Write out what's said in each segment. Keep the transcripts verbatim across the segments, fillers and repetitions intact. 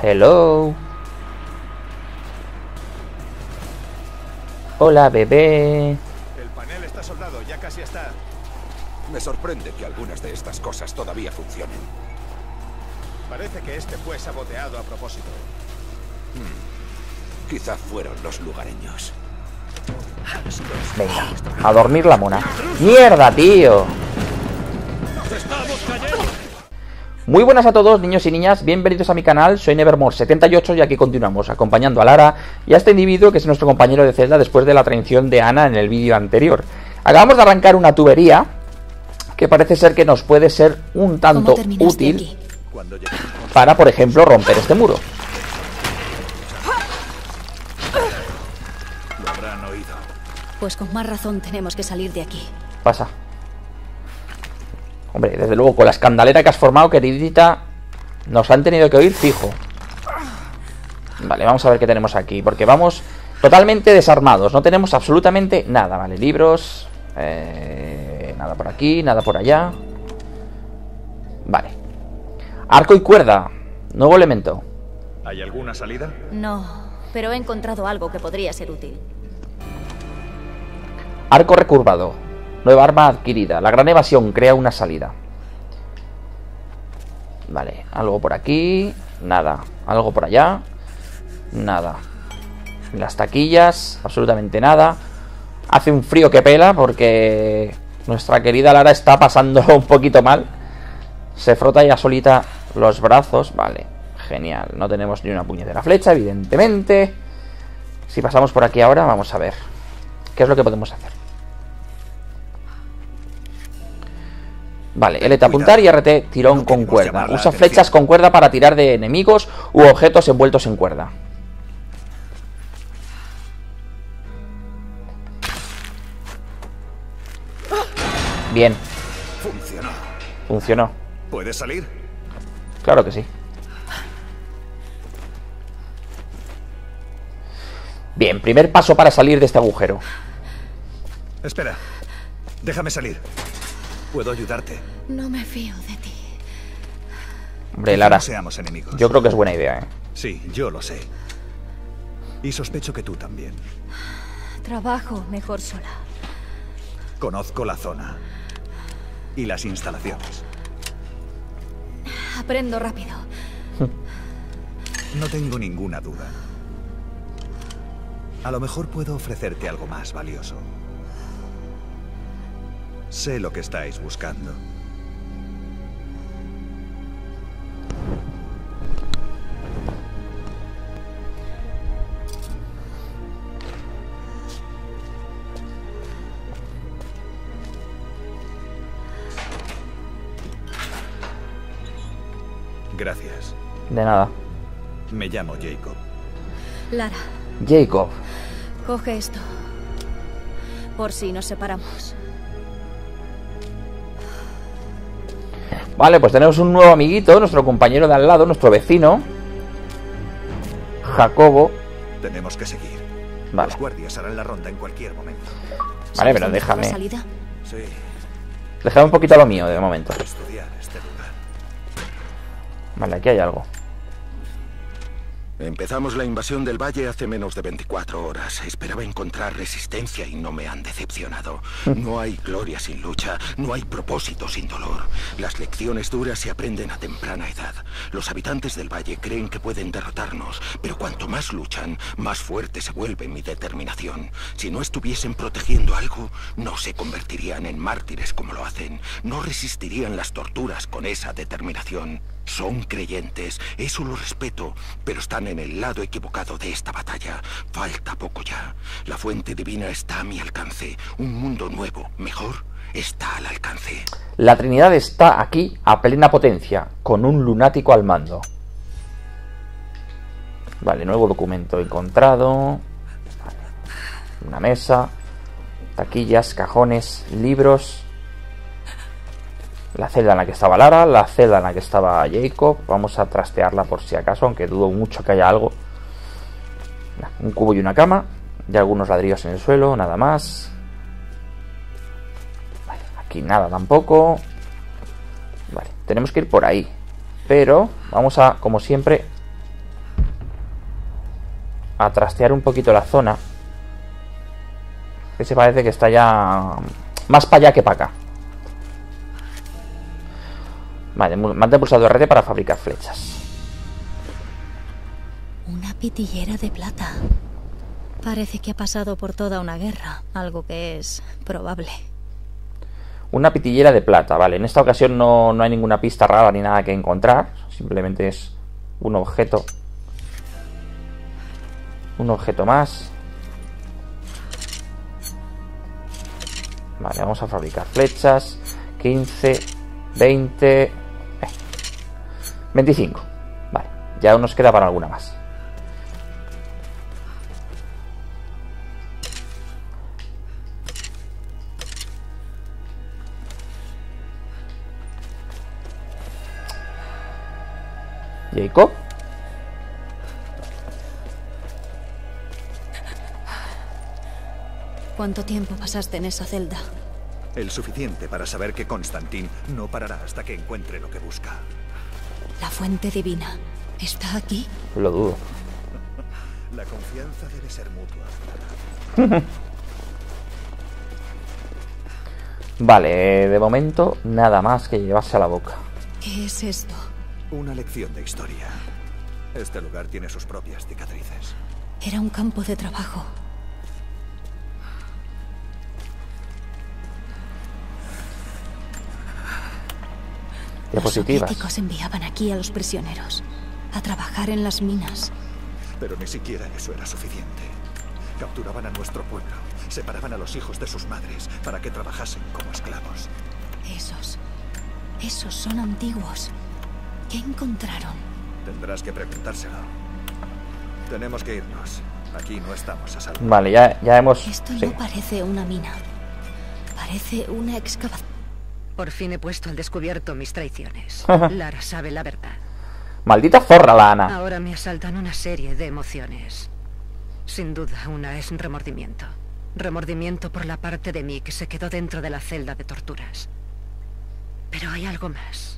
Hello. Hola, bebé. El panel está soldado, ya casi está. Me sorprende que algunas de estas cosas todavía funcionen. Parece que este fue saboteado a propósito. Hmm. Quizá fueron los lugareños. Venga, a dormir la mona. ¡Mierda, tío! Muy buenas a todos, niños y niñas, bienvenidos a mi canal, soy Nevermore setenta y ocho y aquí continuamos acompañando a Lara y a este individuo que es nuestro compañero de celda después de la traición de Ana en el vídeo anterior. Acabamos de arrancar una tubería que parece ser que nos puede ser un tanto útil para, por ejemplo, romper este muro. Lo habrán oído. Pues con más razón tenemos que salir de aquí. Pasa. Hombre, desde luego, con la escandalera que has formado, queridita, nos han tenido que oír fijo. Vale, vamos a ver qué tenemos aquí, porque vamos totalmente desarmados. No tenemos absolutamente nada, vale, libros, eh, nada por aquí, nada por allá. Vale. Arco y cuerda, nuevo elemento. ¿Hay alguna salida? No, pero he encontrado algo que podría ser útil. Arco recurvado, nueva arma adquirida. La gran evasión crea una salida. Vale, algo por aquí, nada. Algo por allá, nada. Las taquillas, absolutamente nada. Hace un frío que pela porque nuestra querida Lara está pasando un poquito mal. Se frota ya solita los brazos. Vale, genial. No tenemos ni una puñetera flecha, evidentemente. Si pasamos por aquí ahora, vamos a ver qué es lo que podemos hacer. Vale, L T apuntar y R T tirón con cuerda. Usa flechas con cuerda para tirar de enemigos u objetos envueltos en cuerda. Bien. Funcionó. Funcionó. ¿Puedes salir? Claro que sí. Bien, primer paso para salir de este agujero. Espera. Déjame salir. Puedo ayudarte. No me fío de ti. Hombre, Lara, No seamos enemigos. yo creo que es buena idea, ¿eh? Sí, yo lo sé. Y sospecho que tú también. Trabajo mejor sola. Conozco la zona. Y las instalaciones. Aprendo rápido. No tengo ninguna duda. A lo mejor puedo ofrecerte algo más valioso. Sé lo que estáis buscando. Gracias. De nada. Me llamo Jacob. Lara, Jacob. coge esto. Por si nos separamos. Vale, pues tenemos un nuevo amiguito, nuestro compañero de al lado, nuestro vecino, Jacobo. Tenemos que seguir. Vale. Los guardias harán la ronda en cualquier momento. Vale, pero ¿Dónde está la déjame. salida? Sí, Déjame un poquito lo mío de momento. estudiar este lugar. Vale, aquí hay algo. Empezamos la invasión del valle hace menos de veinticuatro horas. Esperaba encontrar resistencia y no me han decepcionado. No hay gloria sin lucha, no hay propósito sin dolor. Las lecciones duras se aprenden a temprana edad. Los habitantes del valle creen que pueden derrotarnos, pero cuanto más luchan, más fuerte se vuelve mi determinación. Si no estuviesen protegiendo algo, no se convertirían en mártires como lo hacen. No resistirían las torturas con esa determinación. Son creyentes, eso lo respeto, pero están en el lado equivocado de esta batalla. Falta poco ya. La fuente divina está a mi alcance. Un mundo nuevo, mejor, está al alcance. La Trinidad está aquí a plena potencia, con un lunático al mando. Vale, nuevo documento encontrado. Vale. Una mesa, taquillas, cajones, libros. La celda en la que estaba Lara, la celda en la que estaba Jacob. Vamos a trastearla por si acaso, aunque dudo mucho que haya algo. Un cubo y una cama. Y algunos ladrillos en el suelo, nada más. Vale, aquí nada tampoco. Vale, tenemos que ir por ahí. Pero vamos a, como siempre, a trastear un poquito la zona. Que se parece que está ya más para allá que para acá. Vale, mantén pulsado R T para fabricar flechas. Una pitillera de plata. Parece que ha pasado por toda una guerra, algo que es probable. Una pitillera de plata, vale. En esta ocasión no, no hay ninguna pista rara ni nada que encontrar. Simplemente es un objeto. Un objeto más. Vale, vamos a fabricar flechas. quince, veinte... Eh, veinticinco. Vale, ya nos queda para alguna más. Jacob. ¿Cuánto tiempo pasaste en esa celda? El suficiente para saber que Constantin no parará hasta que encuentre lo que busca. La fuente divina. ¿Está aquí? Lo dudo. La confianza debe ser mutua. Vale, de momento nada más que llevarse a la boca. ¿Qué es esto? Una lección de historia. Este lugar tiene sus propias cicatrices. Era un campo de trabajo. Diapositivas. Los soviéticos enviaban aquí a los prisioneros a trabajar en las minas. Pero ni siquiera eso era suficiente. Capturaban a nuestro pueblo, separaban a los hijos de sus madres para que trabajasen como esclavos. Esos... Esos son antiguos. ¿Qué encontraron? Tendrás que preguntárselo. Tenemos que irnos. Aquí no estamos a salvo. Vale, ya, ya hemos... Esto sí. no parece una mina. Parece una excavación. Por fin he puesto al descubierto mis traiciones. Lara sabe la verdad. Maldita zorra la Ana. Ahora me asaltan una serie de emociones. Sin duda, una es remordimiento. Remordimiento por la parte de mí que se quedó dentro de la celda de torturas. Pero hay algo más.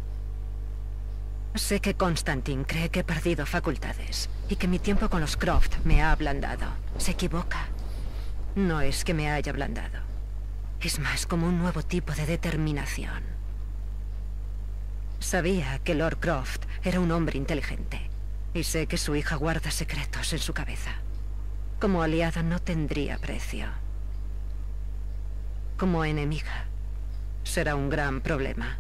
Sé que Constantin cree que he perdido facultades y que mi tiempo con los Croft me ha ablandado. Se equivoca. No es que me haya ablandado. Es más como un nuevo tipo de determinación. Sabía que Lord Croft era un hombre inteligente. Y sé que su hija guarda secretos en su cabeza. Como aliada no tendría precio. Como enemiga, será un gran problema.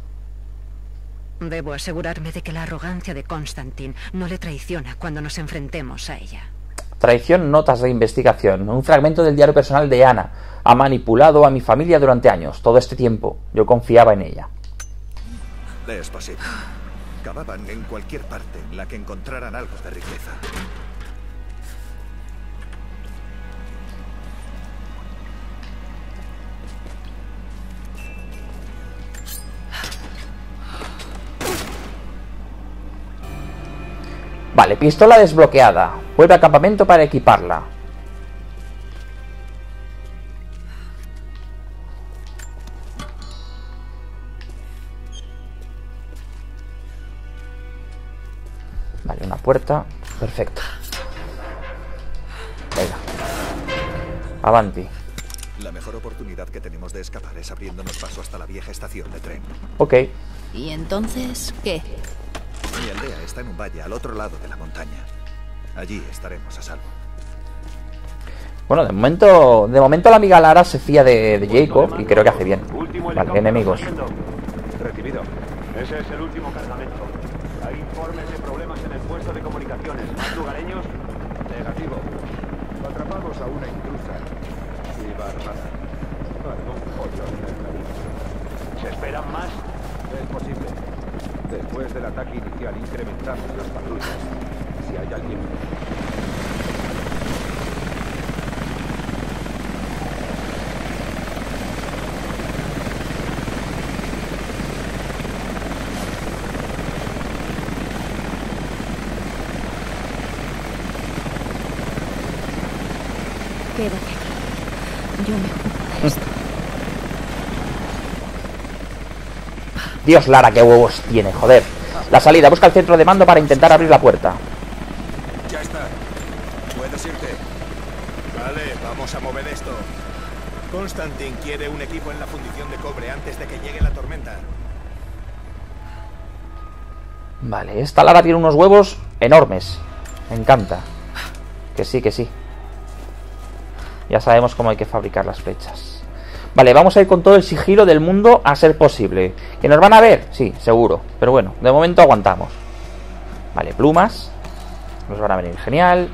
Debo asegurarme de que la arrogancia de Constantin no le traiciona cuando nos enfrentemos a ella. Traición, notas de investigación. Un fragmento del diario personal de Ana. Ha manipulado a mi familia durante años. Todo este tiempo. Yo confiaba en ella. Es posible. Cavaban en cualquier parte en la que encontraran algo de riqueza. Vale, pistola desbloqueada. Vuelve al campamento para equiparla. Vale, una puerta. Perfecto. Venga. Avanti. La mejor oportunidad que tenemos de escapar es abriéndonos paso hasta la vieja estación de tren. Ok. ¿Y entonces qué? Mi aldea está en un valle al otro lado de la montaña. Allí estaremos a salvo. Bueno, de momento de momento la amiga Lara se fía de, de Jacob y creo que hace bien. Vale, enemigos. Recibido. Ese es el último cargamento. Hay informes de problemas en el puesto de comunicaciones. ¿Más lugareños? Negativo. Atrapamos a una intrusa. Y bárbara. Algún follón en el camino. ¿Se esperan más? Es posible. Después del ataque inicial incrementamos las patrullas. Si hay alguien... Quédate aquí. Yo me ocupo de esto. Dios, Lara, qué huevos tiene, joder. La salida, busca el centro de mando para intentar abrir la puerta. Ya está. Vale, vamos a mover esto. Constantin quiere un equipo en la fundición de cobre antes de que llegue la tormenta. Vale, esta Lara tiene unos huevos enormes. Me encanta. Que sí, que sí. Ya sabemos cómo hay que fabricar las flechas. Vale, vamos a ir con todo el sigilo del mundo a ser posible. ¿Que nos van a ver? Sí, seguro. Pero bueno, de momento aguantamos. Vale, plumas. Nos van a venir genial.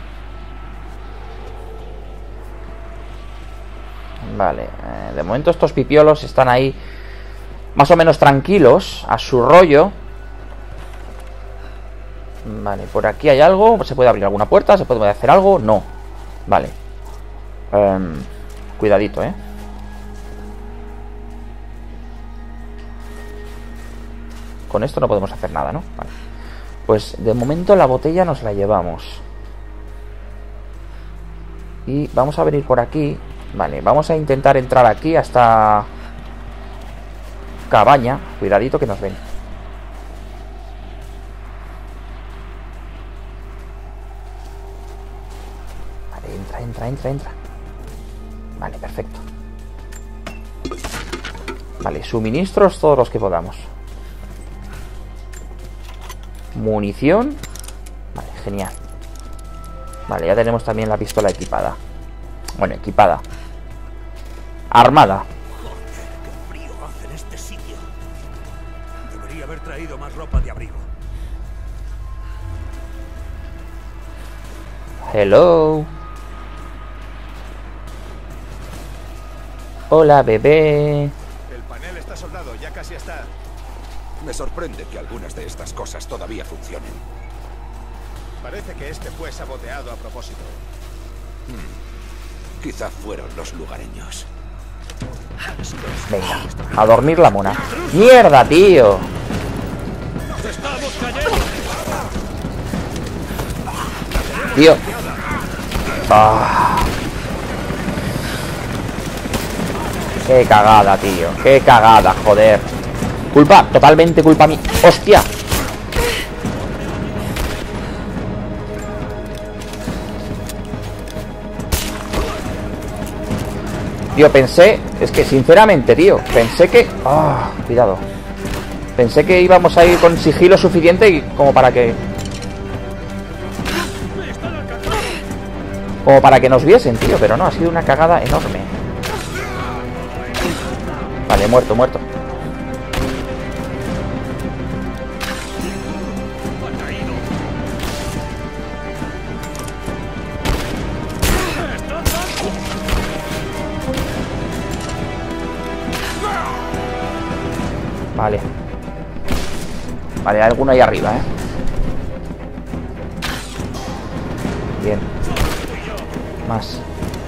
Vale, eh, de momento estos pipiolos están ahí más o menos tranquilos, a su rollo. Vale, por aquí hay algo. ¿Se puede abrir alguna puerta? ¿Se puede hacer algo? No. Vale. Um, cuidadito, eh. Con esto no podemos hacer nada, ¿no? Vale. Pues de momento la botella nos la llevamos. Y vamos a venir por aquí. Vale, vamos a intentar entrar aquí a esta cabaña. Cuidadito que nos ven. Vale, entra, entra, entra, entra. Vale, perfecto. Vale, suministros todos los que podamos. Munición. Vale, genial. Vale, ya tenemos también la pistola equipada. Bueno, equipada. Armada. Joder, qué frío hace en este sitio. Debería haber traído más ropa de abrigo. Hello. Hola, bebé. El panel está soldado, ya casi está. Me sorprende que algunas de estas cosas todavía funcionen. Parece que este fue saboteado a propósito. Hmm. Quizá fueron los lugareños. Venga, a dormir la mona. ¡Mierda, tío! Tío. Ah. Qué cagada, tío. Qué cagada, joder. Culpa, totalmente culpa mía. ¡Hostia! Tío, pensé... Es que sinceramente, tío, pensé que... Ah, cuidado. Pensé que íbamos a ir con sigilo suficiente y como para que... Como para que nos viesen, tío. Pero no, ha sido una cagada enorme. Vale, muerto, muerto. Vale. Vale, hay alguno ahí arriba, ¿eh? Bien. Más.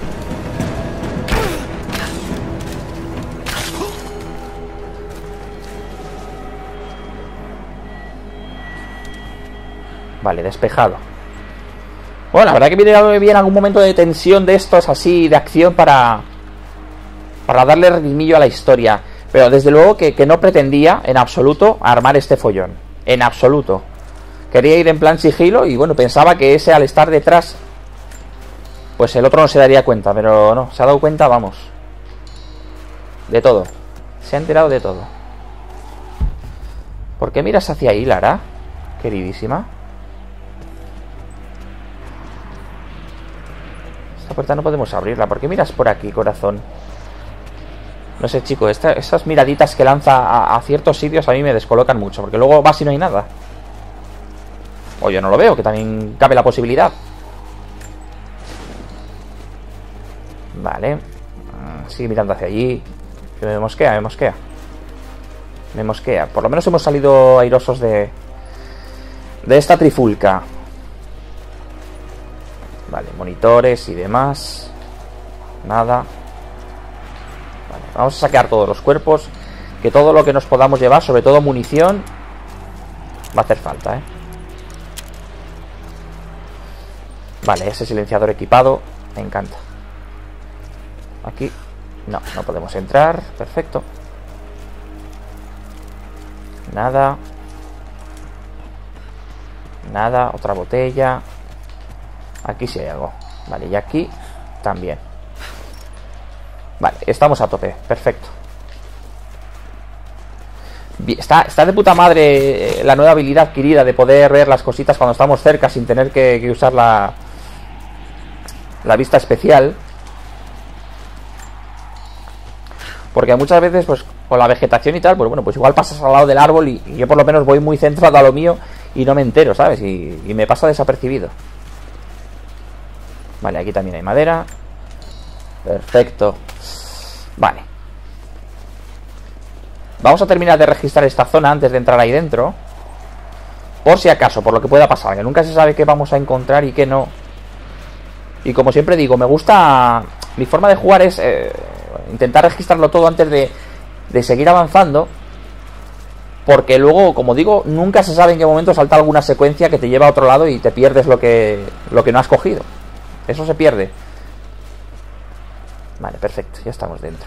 Vale, despejado. Bueno, la verdad que viene bien algún momento de tensión de estos así, de acción para... Para darle redimillo a la historia. Pero desde luego que, que no pretendía en absoluto armar este follón. En absoluto. Quería ir en plan sigilo y bueno, pensaba que ese al estar detrás, pues el otro no se daría cuenta. Pero no, se ha dado cuenta, vamos. De todo. Se ha enterado de todo. ¿Por qué miras hacia ahí, Lara? Queridísima. Esta puerta no podemos abrirla. ¿Por qué miras por aquí, corazón? No sé, chico, esta, esas miraditas que lanza a, a ciertos sitios a mí me descolocan mucho, porque luego vas y no hay nada. O yo no lo veo, que también cabe la posibilidad. Vale. Sigue mirando hacia allí. Que me mosquea, me mosquea. Me mosquea. Por lo menos hemos salido airosos de... De esta trifulca. Vale, monitores y demás. Nada. Vale, vamos a saquear todos los cuerpos. Que todo lo que nos podamos llevar, sobre todo munición, va a hacer falta, ¿eh? Vale, ese silenciador equipado me encanta. Aquí no, no podemos entrar. Perfecto. Nada. Nada, otra botella. Aquí sí hay algo. Vale, y aquí También. Vale, estamos a tope. Perfecto. Está, está de puta madre la nueva habilidad adquirida de poder ver las cositas cuando estamos cerca sin tener que, que usar la, la vista especial. Porque muchas veces, pues, con la vegetación y tal, pues bueno, pues igual pasas al lado del árbol y, y yo por lo menos voy muy centrado a lo mío y no me entero, ¿sabes? Y, y me pasa desapercibido. Vale, aquí también hay madera. Perfecto. Vale. Vamos a terminar de registrar esta zona antes de entrar ahí dentro. Por si acaso, por lo que pueda pasar, que nunca se sabe qué vamos a encontrar y qué no. Y como siempre digo, me gusta... Mi forma de jugar es eh, intentar registrarlo todo antes de, de seguir avanzando. Porque luego, como digo, nunca se sabe en qué momento salta alguna secuencia que te lleva a otro lado y te pierdes lo que, lo que no has cogido. Eso se pierde. Vale, perfecto, ya estamos dentro.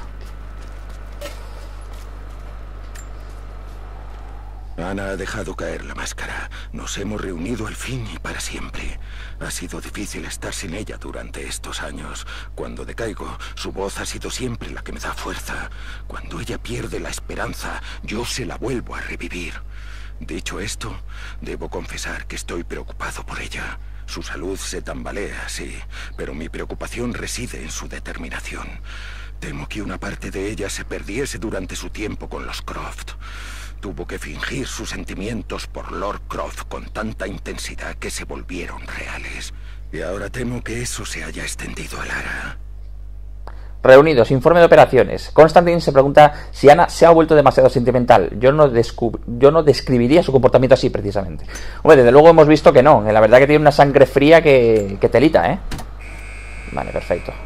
Ana ha dejado caer la máscara. Nos hemos reunido al fin y para siempre. Ha sido difícil estar sin ella durante estos años. Cuando decaigo, su voz ha sido siempre la que me da fuerza. Cuando ella pierde la esperanza, yo se la vuelvo a revivir. Dicho esto, debo confesar que estoy preocupado por ella. Su salud se tambalea, sí, pero mi preocupación reside en su determinación. Temo que una parte de ella se perdiese durante su tiempo con los Croft. Tuvo que fingir sus sentimientos por Lord Croft con tanta intensidad que se volvieron reales. Y ahora temo que eso se haya extendido a Lara. Reunidos, informe de operaciones. Constantine se pregunta si Ana se ha vuelto demasiado sentimental. Yo no, yo no describiría su comportamiento así, precisamente. Hombre, desde luego hemos visto que no. La verdad que tiene una sangre fría que, que telita, ¿eh? Vale, perfecto.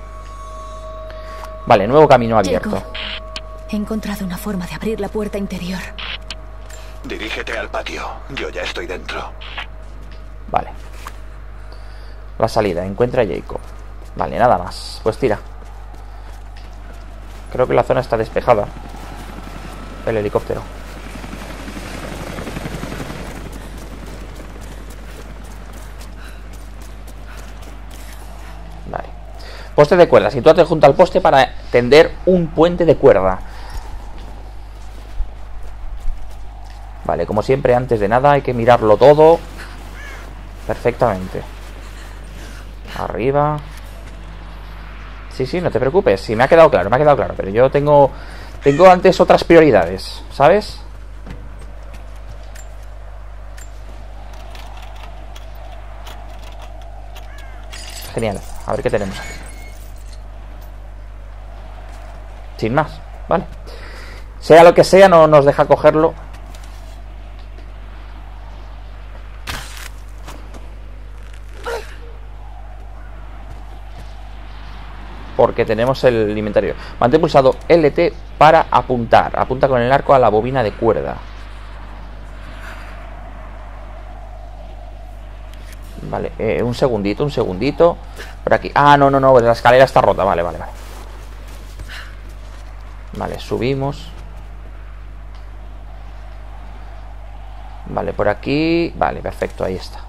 Vale, nuevo camino abierto. Jacob, he encontrado una forma de abrir la puerta interior. Dirígete al patio. Yo ya estoy dentro. Vale. La salida, encuentra a Jacob. Vale, nada más. Pues tira. Creo que la zona está despejada. El helicóptero. Vale. Poste de cuerda. Sitúate junto al poste para tender un puente de cuerda. Vale, como siempre, antes de nada hay que mirarlo todo perfectamente. Arriba. Sí, sí, no te preocupes. Sí, me ha quedado claro, me ha quedado claro. Pero yo tengo tengo antes otras prioridades, ¿sabes? Genial. A ver qué tenemos aquí. Sin más, vale. Sea lo que sea, no nos deja cogerlo. Porque tenemos el inventario. Mantén pulsado L T para apuntar. Apunta con el arco a la bobina de cuerda. Vale, eh, un segundito, un segundito. Por aquí. Ah, no, no, no, la escalera está rota. Vale, vale, vale. Vale, subimos. Vale, por aquí. Vale, perfecto, ahí está.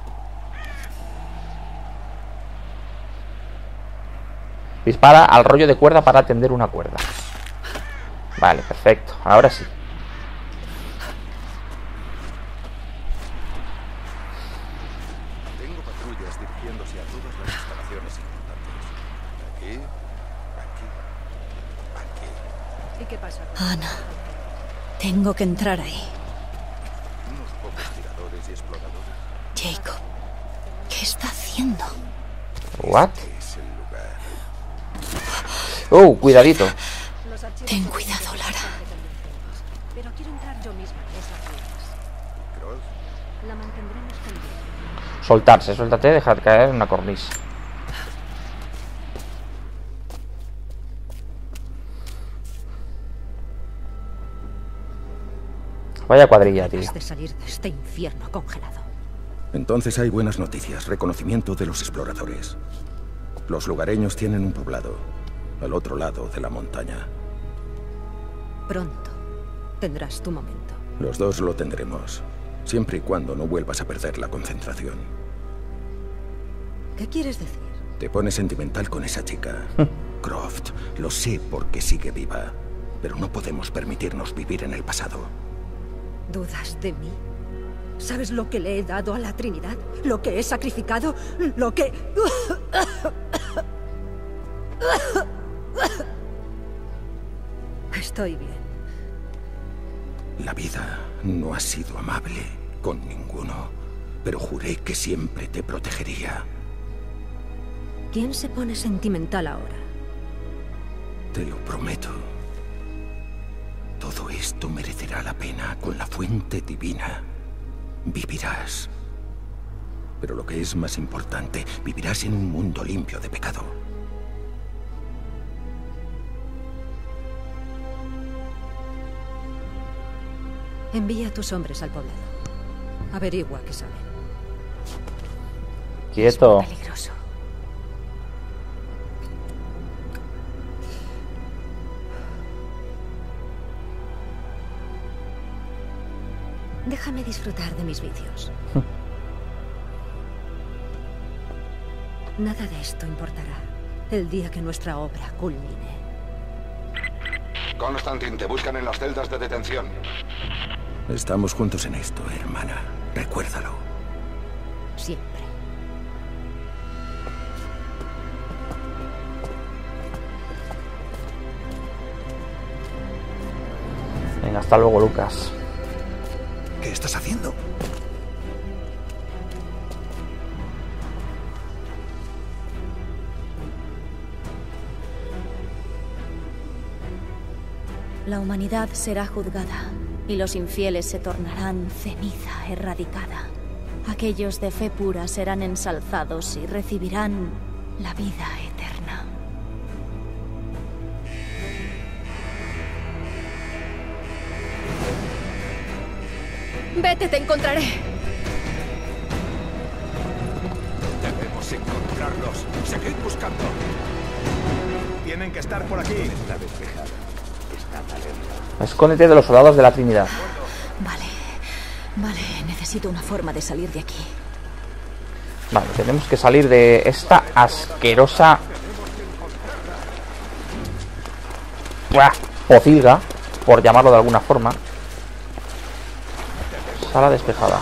Dispara al rollo de cuerda para tender una cuerda. Vale, perfecto. Ahora sí. Tengo patrullas dirigiéndose a todas las instalaciones importantes. Aquí, aquí, aquí. ¿Y qué pasa? Ana, tengo que entrar ahí. Unos pocos tiradores y exploradores. Jacob, ¿qué está haciendo? What? Es el lugar. Oh, cuidadito. Los archivos Ten cuidado, Lara. Pero quiero entrar yo misma en esas ruinas. Croft. La mantendremos pendiente. Soltarse, suéltate, dejar caer una cornisa. Vaya cuadrilla, tío. Antes de salir de este infierno congelado. Entonces hay buenas noticias. Reconocimiento de los exploradores. Los lugareños tienen un poblado al otro lado de la montaña. Pronto tendrás tu momento. Los dos lo tendremos, siempre y cuando no vuelvas a perder la concentración. ¿Qué quieres decir? Te pones sentimental con esa chica. Croft, lo sé porque sigue viva. Pero no podemos permitirnos vivir en el pasado. ¿Dudas de mí? ¿Sabes lo que le he dado a la Trinidad? ¿Lo que he sacrificado? ¿Lo que...? Estoy bien. La vida no ha sido amable con ninguno, pero juré que siempre te protegería. ¿Quién se pone sentimental ahora? Te lo prometo. Todo esto merecerá la pena con la fuente divina. Vivirás. Pero lo que es más importante, vivirás en un mundo limpio de pecado. Envía a tus hombres al poblado. Averigua qué saben. Quieto. Es muy peligroso. Déjame disfrutar de mis vicios. Nada de esto importará el día que nuestra obra culmine. Constantin, te buscan en las celdas de detención. Estamos juntos en esto, hermana. Recuérdalo. Siempre. Venga, hasta luego, Lucas. ¿Qué estás haciendo? La humanidad será juzgada y los infieles se tornarán ceniza erradicada. Aquellos de fe pura serán ensalzados y recibirán la vida eterna. Vete, te encontraré. Debemos encontrarlos. Seguid buscando. Tienen que estar por aquí. Está despejada. Está alerta. Escóndete de los soldados de la Trinidad. Vale, vale, necesito una forma de salir de aquí. Vale, tenemos que salir de esta asquerosa ¡buah! Pocilga, por llamarlo de alguna forma. Sala despejada.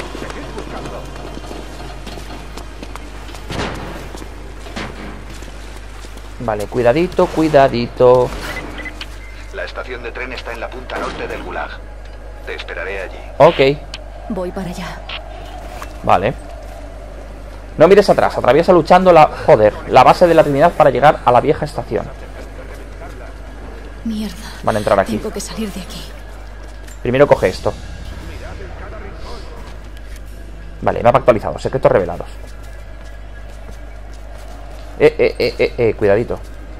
Vale, cuidadito, cuidadito. La estación de tren está en la punta norte del Gulag. Te esperaré allí. Ok, Voy para allá. vale. No mires atrás, atraviesa luchando la... Joder, la base de la Trinidad para llegar a la vieja estación. Mierda. Van a entrar aquí. Tengo que salir de aquí. Primero coge esto. Vale, mapa actualizado, secretos revelados. Eh, eh, eh, eh, eh, cuidadito.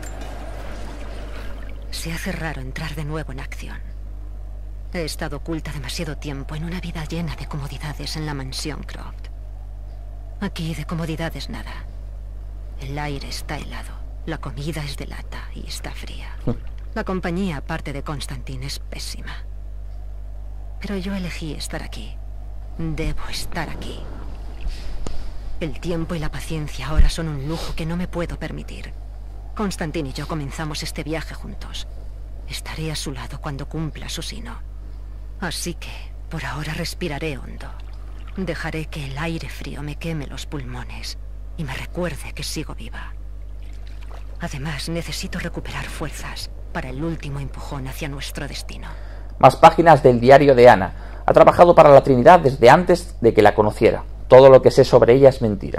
Se hace raro entrar de nuevo en acción. He estado oculta demasiado tiempo en una vida llena de comodidades en la mansión Croft. Aquí de comodidades nada. El aire está helado, la comida es de lata y está fría. La compañía, aparte de Constantin, es pésima. Pero yo elegí estar aquí. Debo estar aquí. El tiempo y la paciencia ahora son un lujo que no me puedo permitir. Constantin y yo comenzamos este viaje juntos. Estaré a su lado cuando cumpla su sino. Así que, por ahora respiraré hondo. Dejaré que el aire frío me queme los pulmones y me recuerde que sigo viva. Además, necesito recuperar fuerzas para el último empujón hacia nuestro destino. Más páginas del diario de Ana. Ha trabajado para la Trinidad desde antes de que la conociera. Todo lo que sé sobre ella es mentira.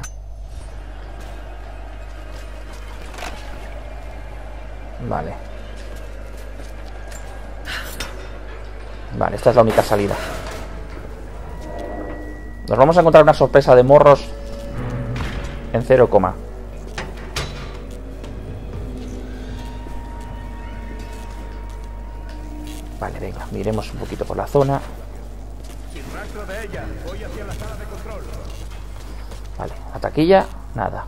Vale. Vale, esta es la única salida. Nos vamos a encontrar una sorpresa de morros en cero coma. Vale, venga, miremos un poquito por la zona. Sin rastro de ella, voy hacia la sala de control. Vale, la taquilla, nada.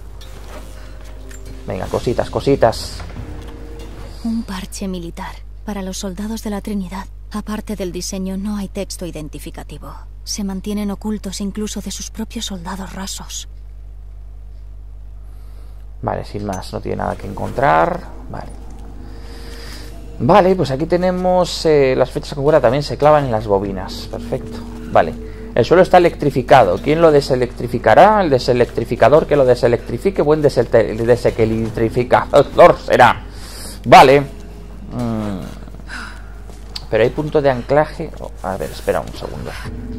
Venga, cositas, cositas. Un parche militar para los soldados de la Trinidad. Aparte del diseño, no hay texto identificativo. Se mantienen ocultos incluso de sus propios soldados rasos. Vale, sin más, no tiene nada que encontrar. Vale. Vale, pues aquí tenemos eh, las flechas con cuerda también se clavan en las bobinas. Perfecto. Vale. El suelo está electrificado. ¿Quién lo deselectrificará? El deselectrificador que lo deselectrifique. Buen deselectrificador será. Vale. Mm. Pero hay punto de anclaje. Oh, a ver, espera un segundo.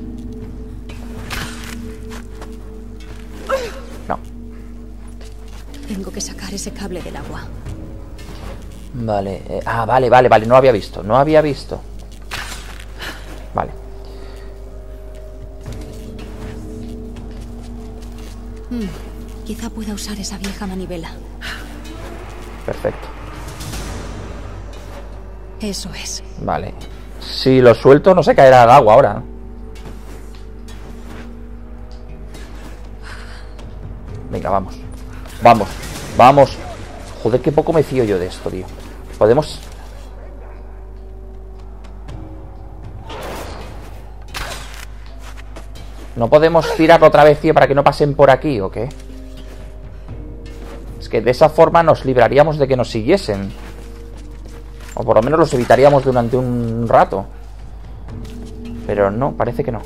No. Tengo que sacar ese cable del agua. Vale. Eh, ah, vale, vale, vale. No había visto. No había visto. Vale. Hmm, quizá pueda usar esa vieja manivela. Perfecto. Eso es. Vale. Si lo suelto no se caerá al agua ahora. Venga, vamos. Vamos. Vamos. Joder, qué poco me fío yo de esto, tío. Podemos... ¿No podemos tirar otra vez, tío, para que no pasen por aquí, o qué? Es que de esa forma nos libraríamos de que nos siguiesen. O por lo menos los evitaríamos durante un rato. Pero no, parece que no.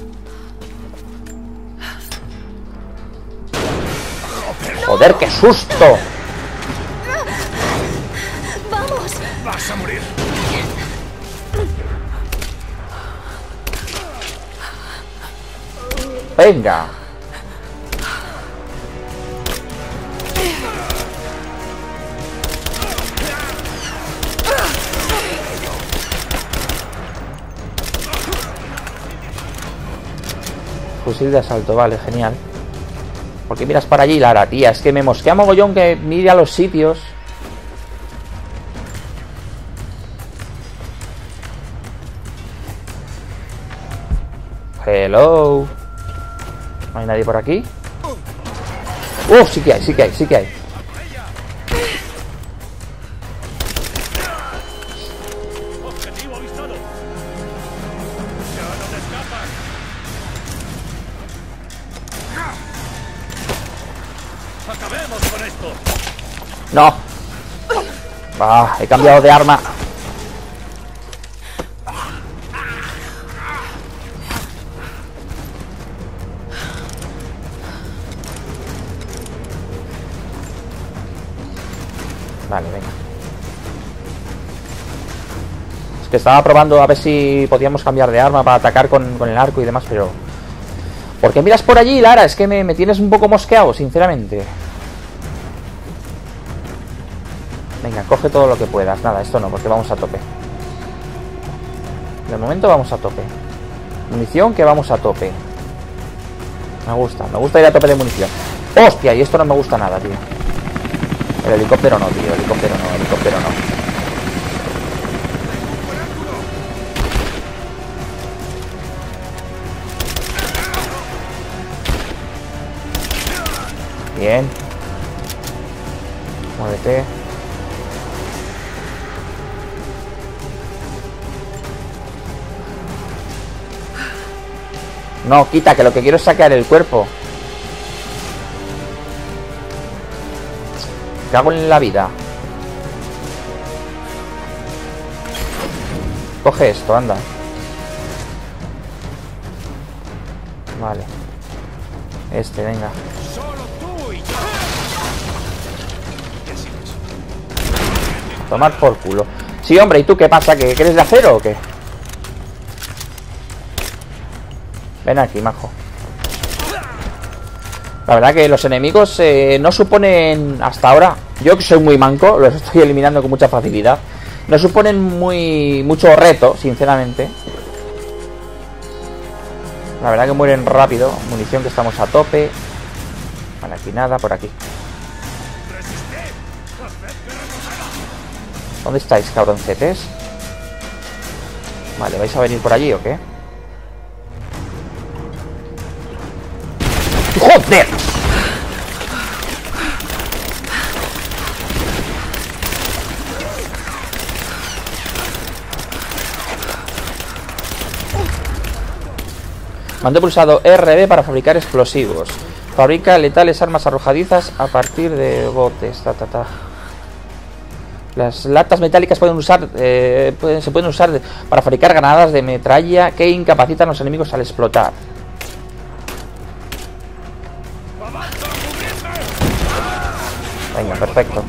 ¡Joder, qué susto! ¡Vamos! ¡Vas a morir! ¡Venga! Fusil de asalto, vale, genial. Porque miras para allí, Lara, tía. Es que me mosquea mogollón que mire a los sitios. Hello. ¿No hay nadie por aquí? ¡Uh! Sí que hay, sí que hay, sí que hay. Objetivo avistado. Ya no te escapas. Acabemos con esto. ¡No! Ah, he cambiado de arma. Vale, venga. Es que estaba probando a ver si podíamos cambiar de arma para atacar con, con el arco y demás, pero... ¿Por qué miras por allí, Lara? Es que me, me tienes un poco mosqueado, sinceramente. Venga, coge todo lo que puedas. Nada, esto no, porque vamos a tope. De momento vamos a tope. Munición, que vamos a tope. Me gusta, me gusta ir a tope de munición. ¡Hostia! Y esto no me gusta nada, tío. El helicóptero no, tío, helicóptero no, helicóptero no. Bien. Muévete. No, quita, que lo que quiero es saquear el cuerpo. Cago en la vida. Coge esto, anda. Vale. Este, venga. A tomar por culo. Sí, hombre, ¿y tú qué pasa? ¿Que quieres de acero o qué? Ven aquí, majo. La verdad que los enemigos eh, no suponen, hasta ahora, yo que soy muy manco, los estoy eliminando con mucha facilidad. No suponen muy mucho reto, sinceramente. La verdad que mueren rápido. Munición, que estamos a tope. Vale, aquí nada, por aquí. ¿Dónde estáis, cabroncetes? Vale, ¿vais a venir por allí o qué? ¡Joder! Mando pulsado R B para fabricar explosivos. Fabrica letales armas arrojadizas a partir de botes. Ta, ta, ta. Las latas metálicas pueden usar, eh, pueden, se pueden usar de, para fabricar granadas de metralla que incapacitan a los enemigos al explotar. Venga, perfecto.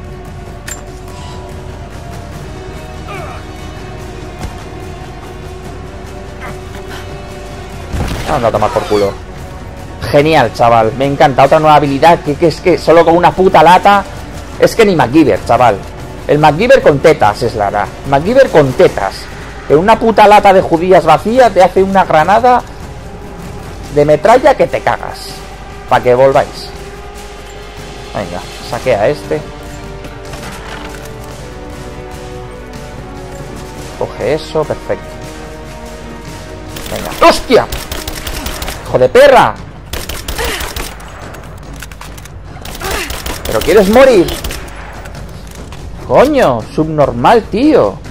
Anda a tomar por culo. Genial, chaval, me encanta. Otra nueva habilidad que, que es que solo con una puta lata. Es que ni MacGyver, chaval. El MacGyver con tetas es la verdad. MacGyver con tetas. En una puta lata de judías vacía te hace una granada de metralla que te cagas. Para que volváis. Venga, saquea este. Coge eso, perfecto. Venga, ¡hostia! ¡Hijo de perra! ¿Pero quieres morir? Coño, subnormal, tío.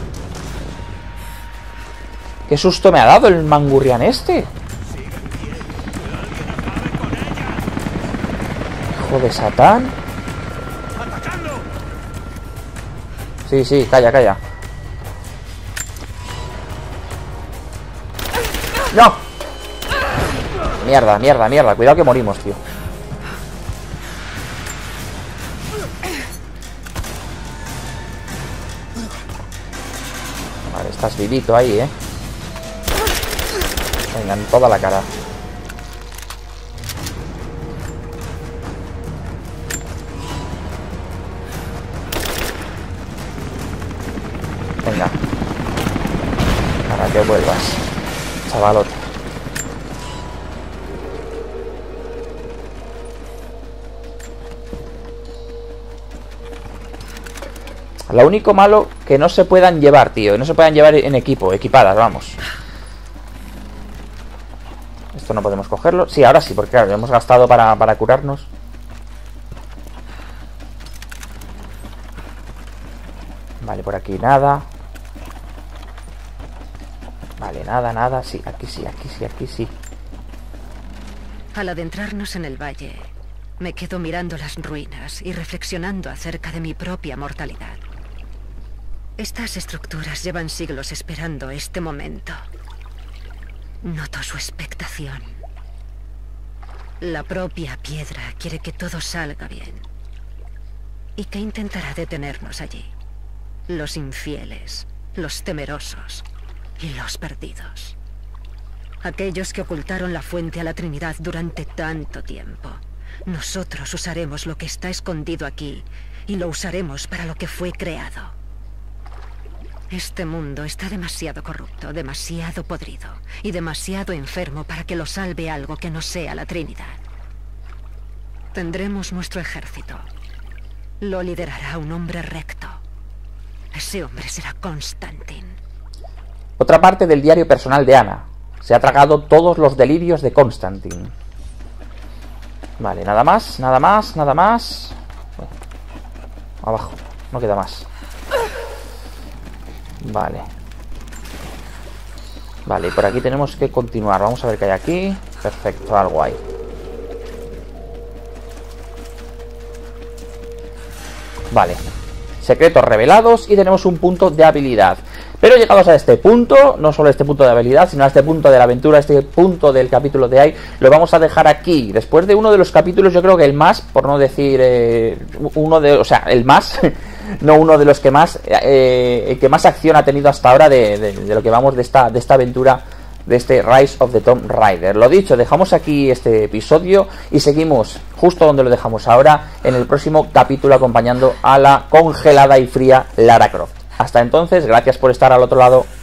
Qué susto me ha dado el mangurrián este. Hijo de Satán. Sí, sí, calla, calla. ¡No! Mierda, mierda, mierda. Cuidado que morimos, tío. Vale, estás vivito ahí, ¿eh? Venga, en toda la cara. Venga. Para que vuelvas, chavalote. Lo único malo que no se puedan llevar, tío. Que no se puedan llevar en equipo, equipadas, vamos. Esto no podemos cogerlo. Sí, ahora sí, porque claro, lo hemos gastado para, para curarnos. Vale, por aquí nada. Vale, nada, nada. Sí, aquí sí, aquí sí, aquí sí. Al adentrarnos en el valle, me quedo mirando las ruinas y reflexionando acerca de mi propia mortalidad. Estas estructuras llevan siglos esperando este momento. Noto su expectación. La propia piedra quiere que todo salga bien. ¿Y qué intentará detenernos allí? Los infieles, los temerosos y los perdidos. Aquellos que ocultaron la fuente a la Trinidad durante tanto tiempo. Nosotros usaremos lo que está escondido aquí y lo usaremos para lo que fue creado. Este mundo está demasiado corrupto, demasiado podrido y demasiado enfermo para que lo salve algo que no sea la Trinidad. Tendremos nuestro ejército. Lo liderará un hombre recto. Ese hombre será Constantin. Otra parte del diario personal de Ana. Se ha tragado todos los delirios de Constantin. Vale, nada más, nada más, nada más. Bueno, abajo, no queda más. Vale. Vale, y por aquí tenemos que continuar. Vamos a ver qué hay aquí. Perfecto, algo hay. Vale. Secretos revelados y tenemos un punto de habilidad. Pero llegados a este punto, no solo a este punto de habilidad, sino a este punto de la aventura, a este punto del capítulo de ahí, lo vamos a dejar aquí. Después de uno de los capítulos, yo creo que el más, por no decir eh, uno de, o sea, el más, no uno de los que más, eh, que más acción ha tenido hasta ahora de, de, de lo que vamos de esta, de esta aventura, de este Rise of the Tomb Raider. Lo dicho, dejamos aquí este episodio y seguimos justo donde lo dejamos ahora, en el próximo capítulo, acompañando a la congelada y fría Lara Croft. Hasta entonces, gracias por estar al otro lado.